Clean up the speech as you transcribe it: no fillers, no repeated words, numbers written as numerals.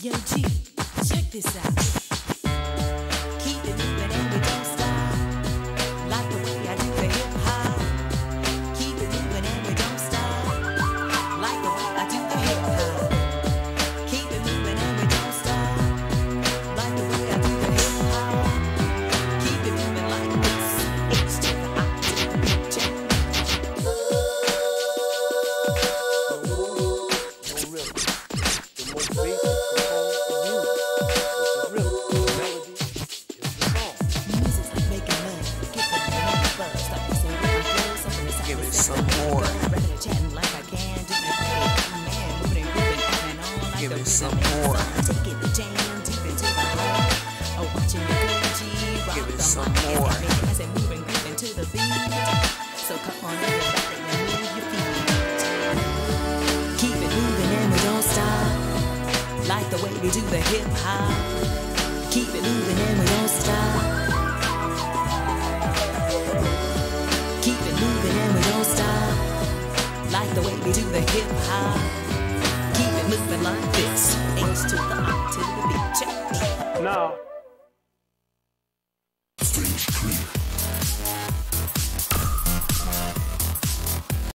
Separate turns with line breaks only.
Yo, G, check this out. Keep it moving and we don't stop. Like the way I do the hip hop. Keep it moving and we don't stop. Like the way I do the hip hop. Keep it moving and we don't stop. Like the way I do the hip hop. Keep it moving like this. H to the I to the B, check.
Give it some more. Give it some more. Give it some more.
So come on, everybody, and move your feet. Keep it moving and we don't stop. Like the way we do the hip hop. Keep it moving and we don't stop. Keep it moving and we don't stop. Like the way we do the hip hop. Keep it moving like this. H to the I to the B. Check.
Now